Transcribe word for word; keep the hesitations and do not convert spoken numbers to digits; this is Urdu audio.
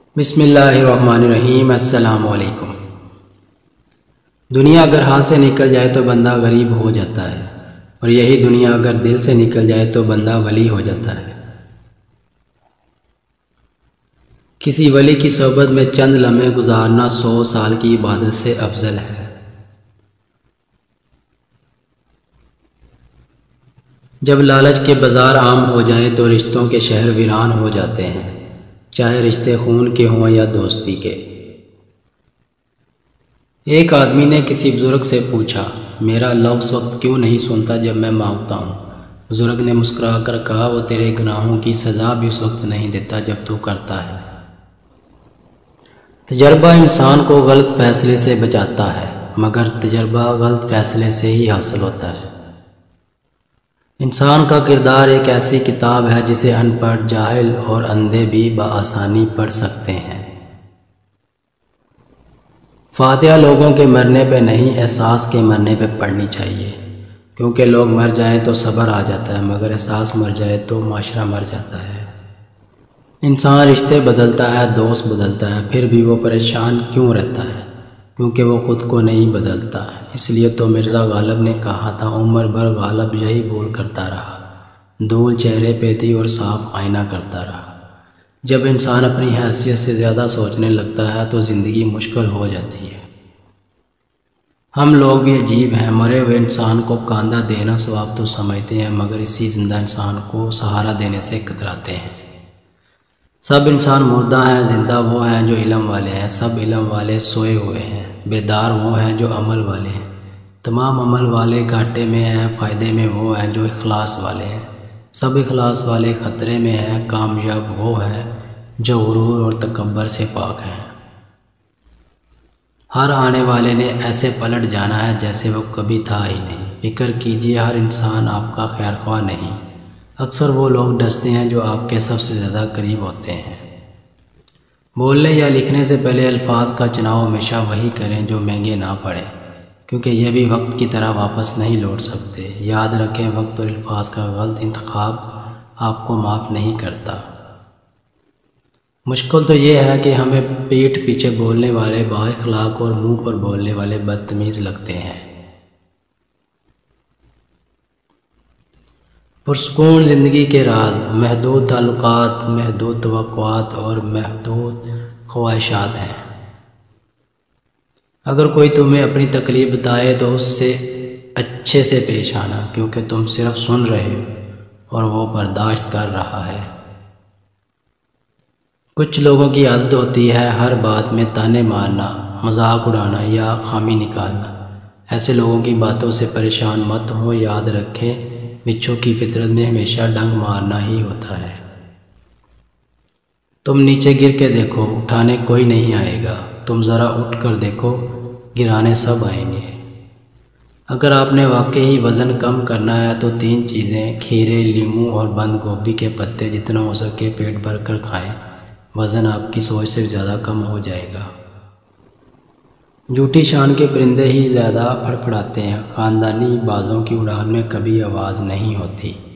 بسم اللہ الرحمن الرحیم۔ السلام علیکم۔ دنیا اگر ہاتھ سے نکل جائے تو بندہ غریب ہو جاتا ہے، اور یہی دنیا اگر دل سے نکل جائے تو بندہ ولی ہو جاتا ہے۔ کسی ولی کی صحبت میں چند لمحے گزارنا سو سال کی عبادت سے افضل ہے۔ جب لالچ کے بازار عام ہو جائیں تو رشتوں کے شہر ویران ہو جاتے ہیں، چاہے رشتے خون کے ہوں یا دوستی کے۔ ایک آدمی نے کسی بزرگ سے پوچھا، میرا اللہ اس وقت کیوں نہیں سنتا جب میں مانگتا ہوں؟ بزرگ نے مسکرا کر کہا، وہ تیرے گناہوں کی سزا بھی اس وقت نہیں دیتا جب تو کرتا ہے۔ تجربہ انسان کو غلط فیصلے سے بچاتا ہے، مگر تجربہ غلط فیصلے سے ہی حاصل ہوتا ہے۔ انسان کا کردار ایک ایسی کتاب ہے جسے ان پڑھ، جاہل اور اندھے بھی بآسانی پڑھ سکتے ہیں۔ فاتحہ لوگوں کے مرنے پہ نہیں، احساس کے مرنے پہ پڑھنی چاہیے، کیونکہ لوگ مر جائیں تو صبر آ جاتا ہے، مگر احساس مر جائے تو معاشرہ مر جاتا ہے۔ انسان رشتے بدلتا ہے، دوست بدلتا ہے، پھر بھی وہ پریشان کیوں رہتا ہے؟ کیونکہ وہ خود کو نہیں بدلتا۔ اس لیے تو مرزا غالب نے کہا تھا، عمر بھر غالب یہی بول کرتا رہا، دھول چہرے پہ تھی اور صاف آئینہ کرتا رہا۔ جب انسان اپنی حیثیت سے زیادہ سوچنے لگتا ہے تو زندگی مشکل ہو جاتی ہے۔ ہم لوگ بھی عجیب ہیں، مرے ہوئے انسان کو کاندھا دینا ثواب تو سمجھتے ہیں، مگر اسی زندہ انسان کو سہارا دینے سے کتراتے ہیں۔ سب انسان مردہ ہیں، زندہ وہ ہیں جو علم والے ہیں، سب علم والے سوئے ہوئے ہیں، بیدار وہ ہیں جو عمل والے ہیں۔ تمام عمل والے گھاٹے میں ہیں، فائدے میں وہ ہیں جو اخلاص والے ہیں، سب اخلاص والے خطرے میں ہیں، کامیاب وہ ہیں جو غرور اور تکبر سے پاک ہیں۔ ہر آنے والے نے ایسے پلٹ جانا ہے جیسے وہ کبھی تھا ہی نہیں۔ فکر کیجئے، ہر انسان آپ کا خیر خواہ نہیں، اکثر وہ لوگ ڈستے ہیں جو آپ کے سب سے زیادہ قریب ہوتے ہیں۔ بولنے یا لکھنے سے پہلے الفاظ کا چناؤ ہمیشہ وہی کریں جو مہنگے نہ پڑے، کیونکہ یہ بھی وقت کی طرح واپس نہیں لوٹ سکتے۔ یاد رکھیں، وقت اور الفاظ کا غلط انتخاب آپ کو معاف نہیں کرتا۔ مشکل تو یہ ہے کہ ہمیں پیٹھ پیچھے بولنے والے با اخلاق اور منہ پر بولنے والے بدتمیز لگتے ہیں۔ پرسکون زندگی کے راز: محدود تعلقات، محدود توقعات اور محدود خواہشات ہیں۔ اگر کوئی تمہیں اپنی تکلیف بتائے تو اس سے اچھے سے پیش آنا، کیونکہ تم صرف سن رہے ہو اور وہ برداشت کر رہا ہے۔ کچھ لوگوں کی عادت ہوتی ہے ہر بات میں تانے مارنا، مذاق اڑانا یا خامی نکالنا۔ ایسے لوگوں کی باتوں سے پریشان مت ہو، یاد رکھیں بچھو کی فطرت میں ہمیشہ ڈنگ مارنا ہی ہوتا ہے۔ تم نیچے گر کے دیکھو، اٹھانے کوئی نہیں آئے گا، تم ذرا اٹھ کر دیکھو، گرانے سب آئیں گے۔ اگر آپ نے واقعی وزن کم کرنا ہے تو تین چیزیں کھیرے، لیموں اور بند گوبھی کے پتے جتنا ہو سکے پیٹ بھر کر کھائیں، وزن آپ کی سوچ سے زیادہ کم ہو جائے گا۔ جھوٹی شان کے پرندے ہی زیادہ پھڑپھڑاتے ہیں، خاندانی بازوں کی اڑان میں کبھی آواز نہیں ہوتی۔